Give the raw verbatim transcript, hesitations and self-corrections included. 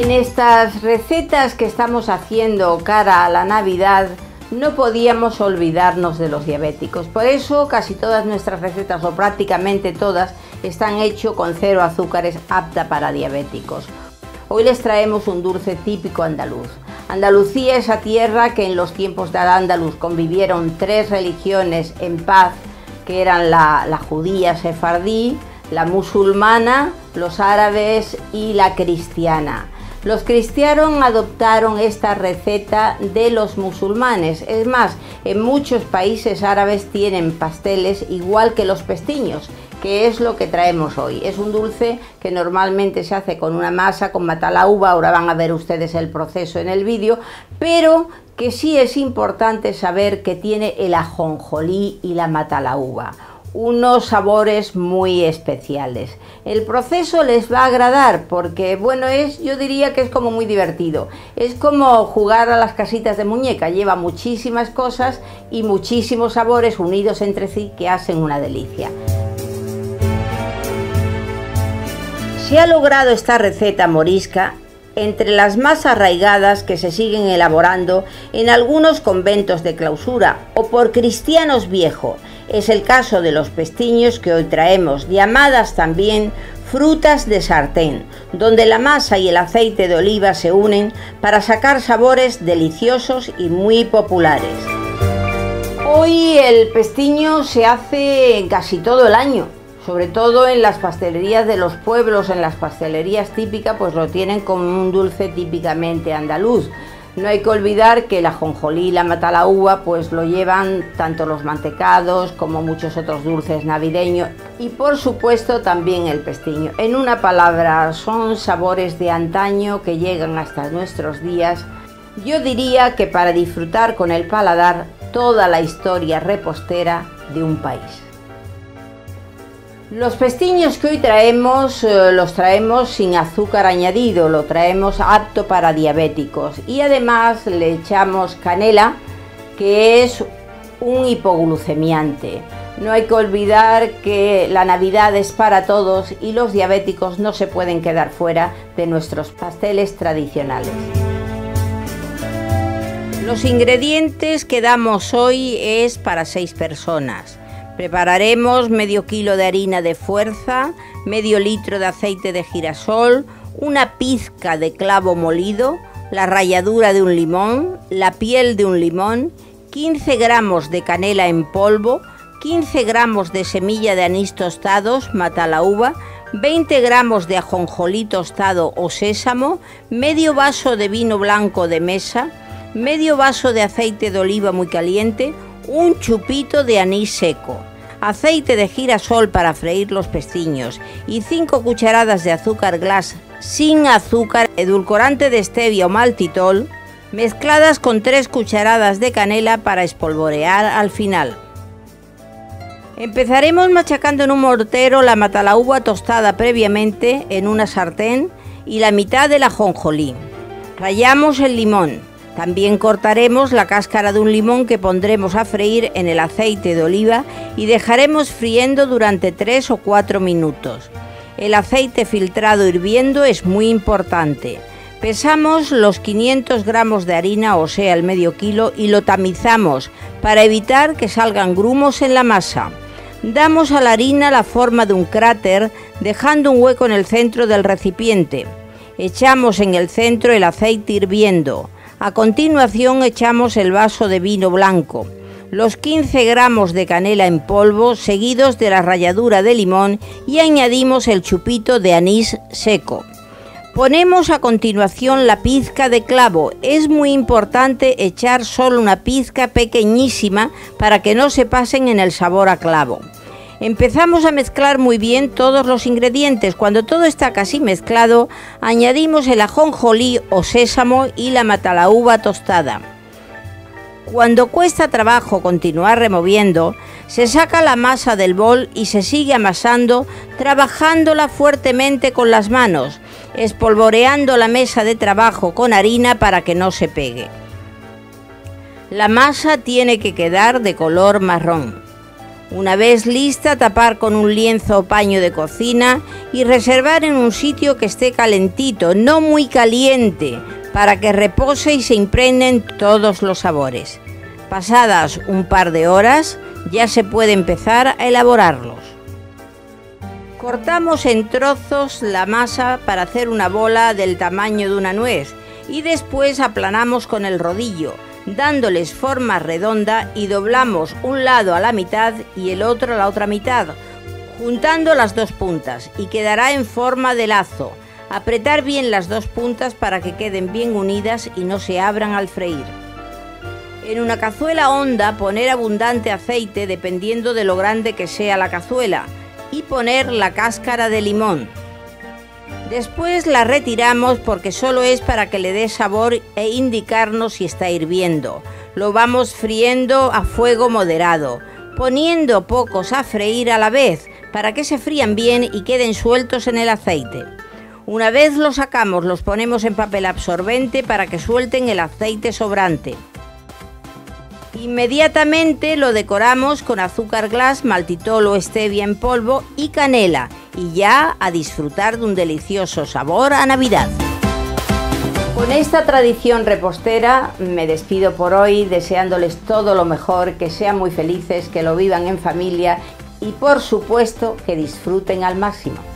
En estas recetas que estamos haciendo cara a la Navidad, no podíamos olvidarnos de los diabéticos. Por eso casi todas nuestras recetas, o prácticamente todas, están hechas con cero azúcares, apta para diabéticos. Hoy les traemos un dulce típico andaluz. Andalucía, esa tierra que en los tiempos de Al-Ándalus convivieron tres religiones en paz, que eran la, la judía sefardí, la musulmana, los árabes y la cristiana. Los cristianos adoptaron esta receta de los musulmanes. Es más, en muchos países árabes tienen pasteles igual que los pestiños, que es lo que traemos hoy. Es un dulce que normalmente se hace con una masa, con matalaúba, ahora van a ver ustedes el proceso en el vídeo, pero que sí es importante saber que tiene el ajonjolí y la matalaúba, unos sabores muy especiales. El proceso les va a agradar porque, bueno, es, yo diría que es como muy divertido. Es como jugar a las casitas de muñeca, lleva muchísimas cosas y muchísimos sabores unidos entre sí que hacen una delicia. Se ha logrado esta receta morisca entre las más arraigadas que se siguen elaborando en algunos conventos de clausura o por cristianos viejos. Es el caso de los pestiños que hoy traemos, llamadas también frutas de sartén, donde la masa y el aceite de oliva se unen para sacar sabores deliciosos y muy populares. Hoy el pestiño se hace casi todo el año, sobre todo en las pastelerías de los pueblos, en las pastelerías típicas, pues lo tienen como un dulce típicamente andaluz. No hay que olvidar que el ajonjolí y la matalaúba pues lo llevan tanto los mantecados como muchos otros dulces navideños y por supuesto también el pestiño. En una palabra, son sabores de antaño que llegan hasta nuestros días. Yo diría que para disfrutar con el paladar toda la historia repostera de un país. Los pestiños que hoy traemos, eh, los traemos sin azúcar añadido, lo traemos apto para diabéticos y además le echamos canela, que es un hipoglucemiante. No hay que olvidar que la Navidad es para todos y los diabéticos no se pueden quedar fuera de nuestros pasteles tradicionales. Los ingredientes que damos hoy es para seis personas. Prepararemos medio kilo de harina de fuerza, medio litro de aceite de girasol, una pizca de clavo molido, la ralladura de un limón, la piel de un limón, quince gramos de canela en polvo, quince gramos de semilla de anís tostados, matalaúba, veinte gramos de ajonjolí tostado o sésamo, medio vaso de vino blanco de mesa, medio vaso de aceite de oliva muy caliente, un chupito de anís seco, aceite de girasol para freír los pestiños y cinco cucharadas de azúcar glass sin azúcar, edulcorante de stevia o maltitol, mezcladas con tres cucharadas de canela para espolvorear al final. Empezaremos machacando en un mortero la matalaúba tostada previamente en una sartén y la mitad del ajonjolí. Rallamos el limón. También cortaremos la cáscara de un limón que pondremos a freír en el aceite de oliva y dejaremos friendo durante tres o cuatro minutos. El aceite filtrado hirviendo es muy importante. Pesamos los quinientos gramos de harina, o sea el medio kilo, y lo tamizamos para evitar que salgan grumos en la masa. Damos a la harina la forma de un cráter, dejando un hueco en el centro del recipiente. Echamos en el centro el aceite hirviendo. A continuación echamos el vaso de vino blanco, los quince gramos de canela en polvo seguidos de la ralladura de limón y añadimos el chupito de anís seco. Ponemos a continuación la pizca de clavo. Es muy importante echar solo una pizca pequeñísima para que no se pasen en el sabor a clavo. Empezamos a mezclar muy bien todos los ingredientes. Cuando todo está casi mezclado, añadimos el ajonjolí o sésamo y la matalaúba tostada. Cuando cuesta trabajo continuar removiendo, se saca la masa del bol y se sigue amasando, trabajándola fuertemente con las manos, espolvoreando la mesa de trabajo con harina para que no se pegue. La masa tiene que quedar de color marrón. Una vez lista, tapar con un lienzo o paño de cocina y reservar en un sitio que esté calentito, no muy caliente, para que repose y se impregnen todos los sabores. Pasadas un par de horas, ya se puede empezar a elaborarlos. Cortamos en trozos la masa para hacer una bola del tamaño de una nuez y después aplanamos con el rodillo, dándoles forma redonda, y doblamos un lado a la mitad y el otro a la otra mitad, juntando las dos puntas, y quedará en forma de lazo. Apretar bien las dos puntas para que queden bien unidas y no se abran al freír. En una cazuela honda poner abundante aceite dependiendo de lo grande que sea la cazuela, y poner la cáscara de limón. Después la retiramos porque solo es para que le dé sabor e indicarnos si está hirviendo. Lo vamos friendo a fuego moderado, poniendo pocos a freír a la vez para que se frían bien y queden sueltos en el aceite. Una vez los sacamos, los ponemos en papel absorbente para que suelten el aceite sobrante. Inmediatamente lo decoramos con azúcar glass, maltitol o stevia en polvo y canela, y ya a disfrutar de un delicioso sabor a Navidad. Con esta tradición repostera me despido por hoy, deseándoles todo lo mejor, que sean muy felices, que lo vivan en familia y por supuesto que disfruten al máximo.